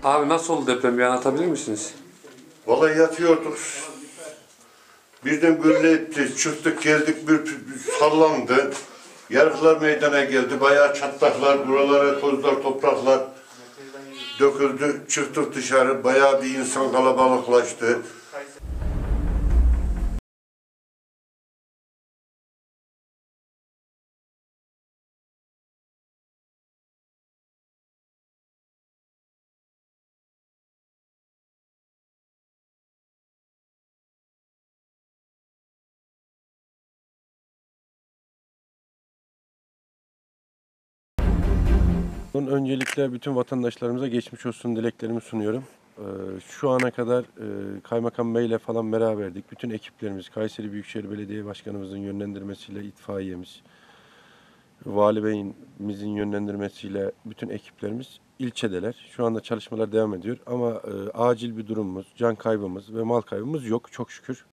Abi nasıl oldu deprem, bir anlatabilir misiniz? Vallahi yatıyorduk. Birden gürleyip çıktık geldik bir sallandı. Yarıklar meydana geldi. Bayağı çatlaklar, buralara tozlar, topraklar döküldü. Çıktık dışarı. Bayağı bir insan kalabalıklaştı. Öncelikle bütün vatandaşlarımıza geçmiş olsun dileklerimi sunuyorum. Şu ana kadar Kaymakam Bey ile falan beraberdik. Bütün ekiplerimiz, Kayseri Büyükşehir Belediye Başkanımızın yönlendirmesiyle itfaiyemiz, Vali Bey'imizin yönlendirmesiyle bütün ekiplerimiz ilçedeler. Şu anda çalışmalar devam ediyor ama acil bir durumumuz, can kaybımız ve mal kaybımız yok çok şükür.